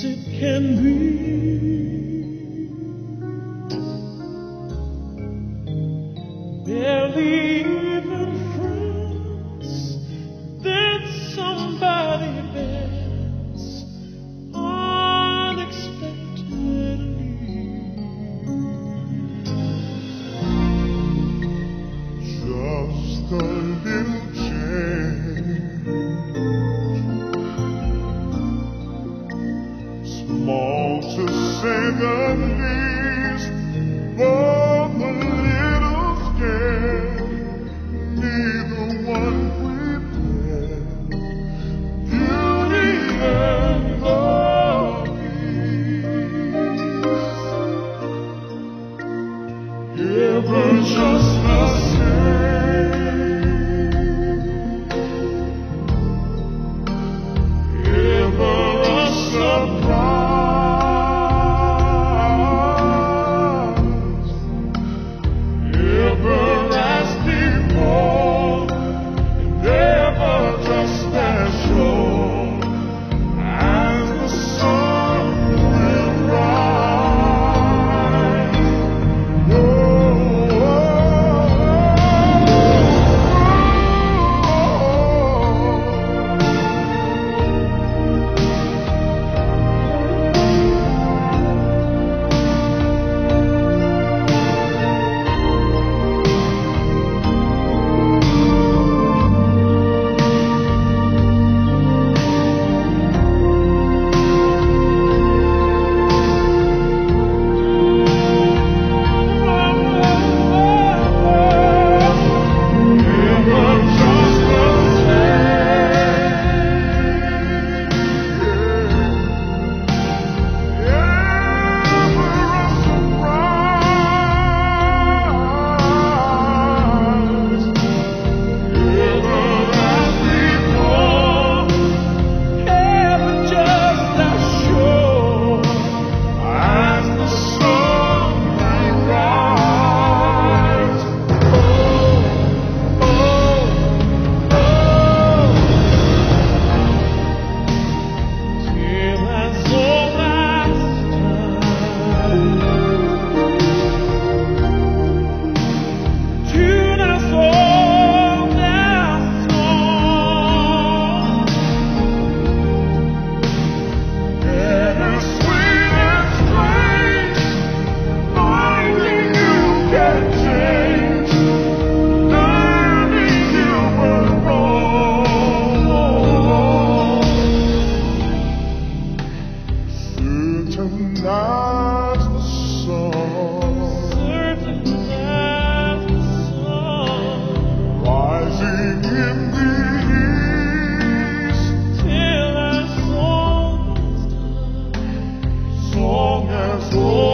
as it can be. Barely even friends, then somebody bends unexpectedly. Just a little change, small to say the least, both a little scared. Neither one prepared. Beauty and the Beast, ever just the same, ever a surprise, ever as before, and ever just special as the sun will rise. Certain as the sun, rising in the east, till as song as old.